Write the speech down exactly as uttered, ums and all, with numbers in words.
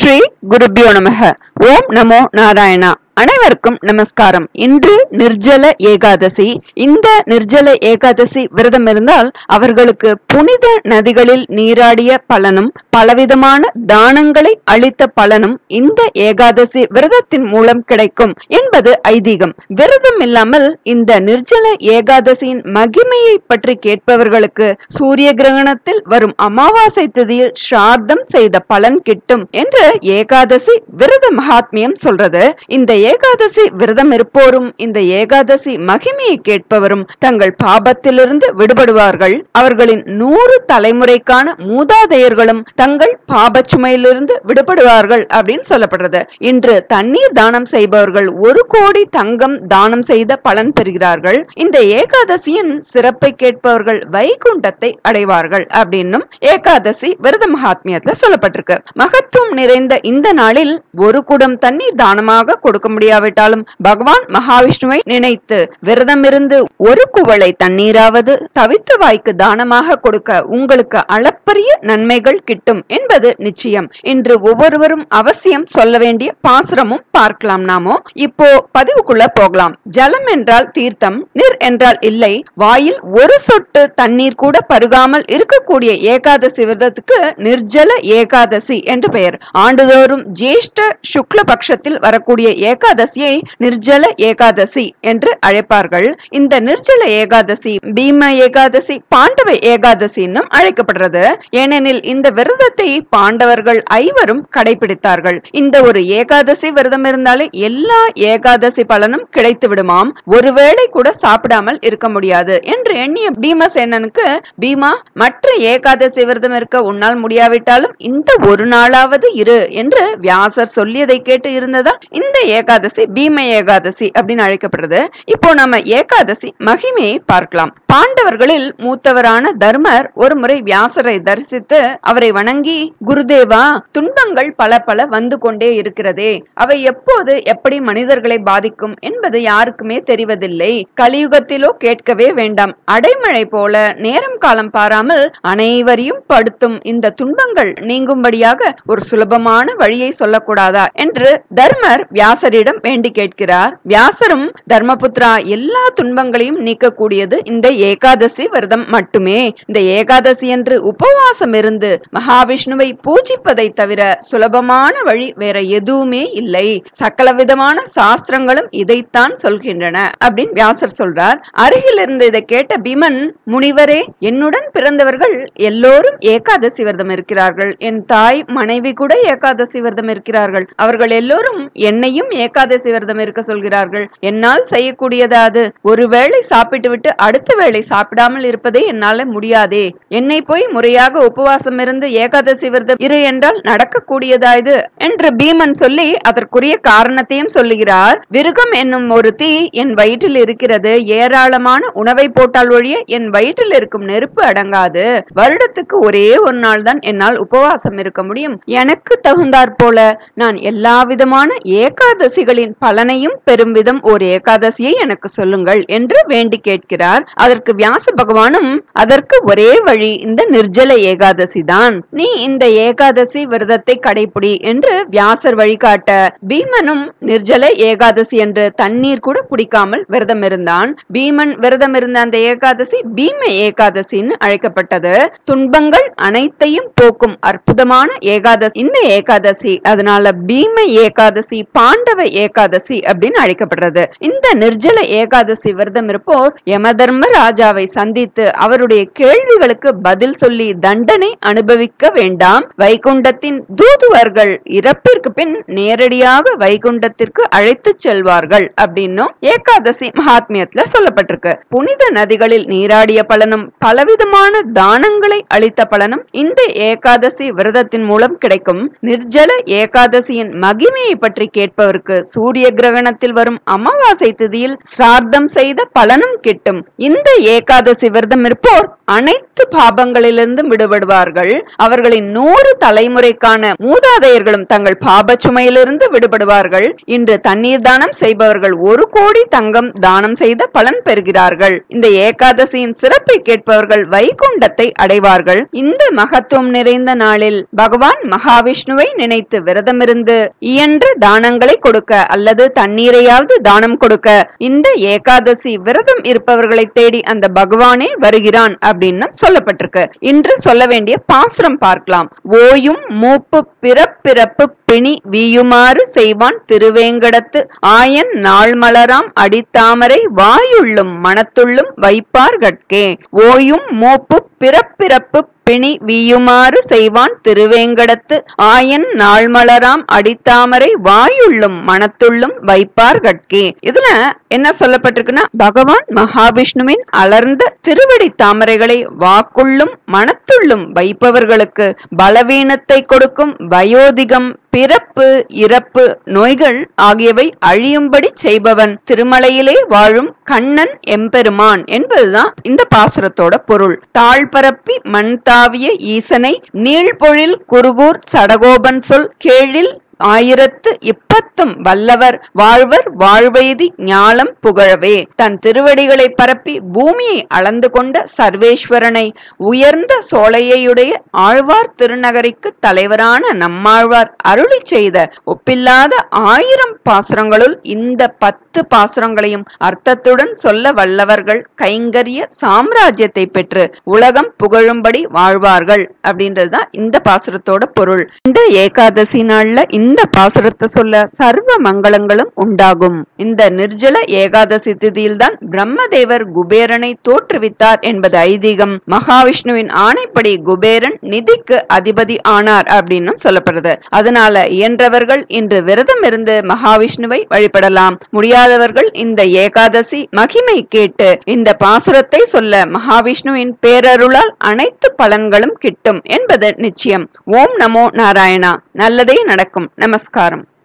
ஸ்ரீ குருபியோ நமக. ஓம் நமோ நாராயணா. அனைவருக்கும் நமஸ்காரம். இன்று நிர்ஜல ஏகாதசி. இந்த நிர்ஜல ஏகாதசி விரதம் இருந்தால் அவர்களுக்கு புனித நதிகளில் நீராடிய பலனும் பலவிதமான தானங்களை அளித்த பலனும் இந்த ஏகாதசி விரதத்தின் மூலம் கிடைக்கும் என்பது ஐதீகம். விரதம் இல்லாமல் இந்த நிர்ஜல ஏகாதசியின் மகிமையை பற்றி கேட்பவர்களுக்கு சூரிய கிரகணத்தில் வரும் அமாவாசை திதியில் ஸ்ரார்த்தம் செய்த பலன் கிட்டும் என்று ஏகாதசி விரத மகாத்மியம் சொல்றது. இந்த ஏகாதசி விரதம் இருப்போரும் இந்த ஏகாதசி மகிமையை கேட்பவரும் தங்கள் பாபத்திலிருந்து விடுபடுவார்கள். அவர்களின் நூறு தலைமுறைக்கான மூதாதையர்களும் தங்கள் பாப சுமையிலிருந்து விடுபடுவார்கள் அப்படின்னு சொல்லப்படுறது. இன்று தண்ணீர் தானம் செய்பவர்கள் ஒரு கோடி தங்கம் தானம் செய்த பலன் பெறுகிறார்கள். இந்த ஏகாதசியின் சிறப்பை கேட்பவர்கள் வைகுண்டத்தை அடைவார்கள் அப்படின்னும் ஏகாதசி விரத மகாத்மியத்துல சொல்லப்பட்டிருக்கு. மகத்துவம் நிறைந்த இந்த நாளில் ஒரு குடம் தண்ணீர் தானமாக கொடுக்க முடியாவிட்டாலும் பகவான் மகாவிஷ்ணுவை நினைத்து விரதம் இருந்து ஒரு குவளை தண்ணீராவது தவித்த வாய்க்கு தானமாக கொடுக்க உங்களுக்கு அளப்பரிய நன்மைகள் கிட்டும் என்பது நிச்சயம். இன்று ஒவ்வொருவரும் அவசியம் சொல்ல வேண்டிய பாசுரமும் பார்க்கலாம். நாமோ இப்போ பதிவுக்குள்ள போகலாம். ஜலம் என்றால் தீர்த்தம், நீர் என்றால் இல்லை. வாயில் ஒரு சொட்டு தண்ணீர் கூட பருகாமல் இருக்கக்கூடிய ஏகாதசி விரதத்துக்கு நிர்ஜல ஏகாதசி என்று பெயர். ஆண்டுதோறும் ஜேஷ்ட சுக்ல பட்சத்தில் வரக்கூடிய ஏகாதசியை நிர்ஜல ஏகாதசி என்று அழைப்பார்கள். இந்த நிர்ஜல ஏகாதசி பீம ஏகாதசி, பாண்டவ ஏகாதசி என்னும் அழைக்கப்படுறது. ஏனெனில் இந்த விரதத்தை பாண்டவர்கள் ஐவரும் கடைபிடித்தார்கள். இந்த ஒரு ஏகாதசி விரதம் இருந்தாலே எல்லா ஏகாதசி பலனும் கிடைத்து விடுமாம். ஒருவேளை கூட சாப்பிடாமல் இருக்க முடியாது என்று எண்ணிய பீமசேனனுக்கு பீமா, மற்ற ஏகாதசி விரதம் இருக்க உன்னால் முடியாவிட்டாலும் இந்த ஒரு நாளாவது இரு என்று வியாசர் சொல்லியதை கேட்டு இருந்ததால் இந்த ஏகாதசி பீம ஏகாதசி அப்படின்னு அழைக்கப்படுறது. இப்போ நம்ம ஏகாதசி மகிமையை பார்க்கலாம். பாண்டவர்களில் மூத்தவரான தர்மர் ஒரு முறை வியாசரை தரிசித்து அவரை வணங்கி, குருதேவா, துன்பங்கள் பல பல வந்து கொண்டே இருக்கிறதே, அவை எப்போது எப்படி மனிதர்களை பாதிக்கும் என்பது யாருக்குமே தெரிவதில்லை. கலியுகத்திலோ கேட்கவே வேண்டாம். அடைமழை போல நேரம் காலம் பாராமல் அனைவரையும் படுத்தும் இந்த துன்பங்கள் நீங்கும்படியாக ஒரு சுலபமான வழியை சொல்லக்கூடாதா என்று தர்மர் வியாசரிடம் வேண்டி கேட்கிறார். வியாசரும், தர்மபுத்ரா, எல்லா துன்பங்களையும் நீக்கக்கூடியது இந்த ஏகாதசி விரதம் மட்டுமே. இந்த ஏகாதசி என்று உபவாசம் இருந்து மகாவிஷ்ணுவை பூஜிப்பதை தவிர சுலபமான வழி வேற எதுவுமே இல்லை. சகல விதமான சாஸ்திரங்களும் இதைத்தான் சொல்கின்றன அப்படின்னு வியாசர் சொல்றார். அருகில் இருந்து இதை கேட்ட பீமன், முனிவரே, என்னுடன் பிறந்தவர்கள் எல்லோரும் ஏகாதசி விரதம் இருக்கிறார்கள். என் தாய் மனைவி கூட ஏகாதசி விரதம் இருக்கிறார்கள். அவர்கள் எல்லோரும் என்னையும் ஏகாதசி விரதம் இருக்க சொல்கிறார்கள். என்னால் செய்யக்கூடியதாது ஒருவேளை சாப்பிட்டு விட்டு அடுத்த வேளை சாப்பிடாமல் இருப்பதே என்னால முடியாதே. என்னை போய் முறையாக உபவாசம் இருந்து ஏகாதசி விரதம் இரு என்றால் நடக்கக்கூடியதாது என்று பீமன் சொல்லி அதற்குரிய காரணத்தையும் சொல்லுகிறார். விருகம் என்னும் ஒரு தீ என் வயிற்றில் இருக்கிறது. ஏராளமான உணவை போட்டால் ஒழிய என் வயிற்றில் இருக்கும் நெருப்பு அடங்காது. வருடத்துக்கு ஒரே ஒரு நாள் தான் என்னால் உபவாசம் இருக்க முடியும். எனக்கு தகுந்தாற் போல நான் எல்லா விதமான ஏகாதசிகளின் பலனையும் பெரும் விதம் ஒரு ஏகாதசியை எனக்கு சொல்லுங்கள் என்று வேண்டி கேட்கிறார். அதற்கு வியாச பகவானும், அதற்கு ஒரே வழி இந்த நிர்ஜல ஏகாதசி தான். நீ இந்த ஏகாதசி விரதத்தை கடைபிடி என்று வியாசர் வழிகாட்ட பீமனும் நிர்ஜல ஏகாதசி என்று தண்ணீர் கூட குடிக்காமல் விரதம் இருந்தான். பீமன் விரதம் இருந்த அந்த ஏகாதசி பீம ஏகாதசின்னு அழைக்கப்பட்டது. துன்பங்கள் அனைத்தையும் போக்கும் அற்புதமான ஏகாதசி இந்த ஏகாதசி. அதனால பீம ஏகாதசி, பாண்டவ ஏகாதசி அப்படின்னு அழைக்கப்படுறது. இந்த நிர்ஜல ஏகாதசி விரதம் இருப்போர் யமதர்ம ராஜாவை சந்தித்து அவருடைய கேள்விகளுக்கு பதில் சொல்லி தண்டனை அனுபவிக்க வேண்டாம். வைகுண்டத்தின் தூதுவர்கள் இறப்பிற்கு பின் நேரடியாக வைகுண்டத்திற்கு அழைத்து செல்வார்கள் அப்படின்னும் ஏகாதசி மகாத்மியத்துல சொல்லப்பட்டிருக்கு. புனித நதிகளில் நீராடிய பலனும் பலவிதமான தானங்களை அளித்த பலனும் இந்த ஏகாதசி விரதத்தின் மூலம் கிடைக்கும். நிர்ஜல ஏகாதசியின் மகிமையை பற்றி கேட்பவருக்கு இருப்பவர்களுக்கு சூரிய கிரகணத்தில் வரும் அமாவாசை திதியில் சிரார்த்தம் செய்த பலனும் கிட்டும். இந்த ஏகாதசி விரதம் இருப்போர் அனைத்து பாபங்களிலிருந்து விடுபடுவார்கள். அவர்களின் நூறு தலைமுறைக்கான மூதாதையர்களும் தங்கள் பாப சுமையிலிருந்து விடுபடுவார்கள். இன்று தண்ணீர் தானம் செய்பவர்கள் ஒரு கோடி தங்கம் தானம் செய்த பலன் பெறுகிறார்கள். இந்த ஏகாதசியின் சிறப்பை கேட்பவர்கள் வைகுண்டத்தை அடைவார்கள். இந்த மகத்துவம் நிறைந்த நாளில் பகவான் மகாவிஷ்ணுவை நினைத்து விரதமிருந்து இயன்ற தானங்களை கொடுக்க அல்லது தண்ணீரையாவது தானம் கொடுக்க இந்த ஏகாதசி விரதம் இருப்பவர்களை தேடி அந்த பகவானே வருகிறான் அப்படின்னு சொல்லப்பட்டிருக்கு. இன்று சொல்ல வேண்டிய பாசுரம் பார்க்கலாம். ஓயும் மூப்பு பிறப்பிறப்பு பிணி வீயுமாறு செய்வான் திருவேங்கடத்து ஆயன் நாள் மலராம் அடித்தாமரை வாயுள்ளும் மனத்துள்ளும் வைப்பார்கட்கே. ஓயும் மூப்பு பிறப்பிறப்பு பிணி வீயுமாறு செய்வான் திருவேங்கடத்து ஆயன் நாள் மலராம் அடித்தாமரை வாயுள்ளும் மனத்துள்ளும் வைப்பார்கட்கே. இதுல என்ன சொல்லப்பட்டிருக்குன்னா, பகவான் மகாவிஷ்ணுவின் அலர்ந்த திருவடி தாமரைகளை வாக்குள்ளும் மனத்துள்ளும் வைப்பவர்களுக்கு பலவீனத்தை கொடுக்கும் வயோதிகம், பிறப்பு, இறப்பு, நோய்கள் ஆகியவை அழியும்படி செய்பவன் திருமலையிலே வாழும் கண்ணன் எம்பெருமான் என்பதுதான் இந்த பாசுரத்தோட பொருள். தாழ்பரப்பி மண் தாவிய ஈசனை நீழ்பொழில் குருகூர் சடகோபன் சொல் கேழில் ஆயிரத்து இப்பத்தும் வல்லவர் வாழ்வர் வாழ்வெய்தி ஞாலம் புகழவே. தன் திருவடிகளை பரப்பி பூமியை அளந்து கொண்ட சர்வேஸ்வரனை உயர்ந்த சோலையுடைய ஆழ்வார் திருநகரிக்கு தலைவரான நம்மாழ்வார் அருளி செய்த ஒப்பில்லாத ஆயிரம் பாசுரங்களுள் இந்த பத்து பாசுரங்களையும் அர்த்தத்துடன் சொல்ல வல்லவர்கள் கைங்கரிய சாம்ராஜ்யத்தை பெற்று உலகம் புகழும்படி வாழ்வார்கள் அப்படின்றதுதான் இந்த பாசுரத்தோட பொருள். இந்த ஏகாதசி நாள்ல இந்த பாசுரத்தை சொல்ல சர்வ மங்களங்களும் உண்டாகும். இந்த நிர்ஜல ஏகாதசி திதியில் தான் பிரம்மதேவர் குபேரனை தோற்றுவித்தார் என்பது ஐதீகம். மகாவிஷ்ணுவின் ஆணைப்படி குபேரன் நிதிக்கு அதிபதி ஆனார் அப்படின்னு சொல்லப்படுது. அதனால இயன்றவர்கள் இன்று விரதம் இருந்து மகாவிஷ்ணுவை வழிபடலாம். முடியாதவர்கள் இந்த ஏகாதசி மகிமை கேட்டு இந்த பாசுரத்தை சொல்ல மகாவிஷ்ணுவின் பேரருளால் அனைத்து பலன்களும் கிட்டும் என்பது நிச்சயம். ஓம் நமோ நாராயணா. நல்லதே நடக்கும். நமஸ்காரம்.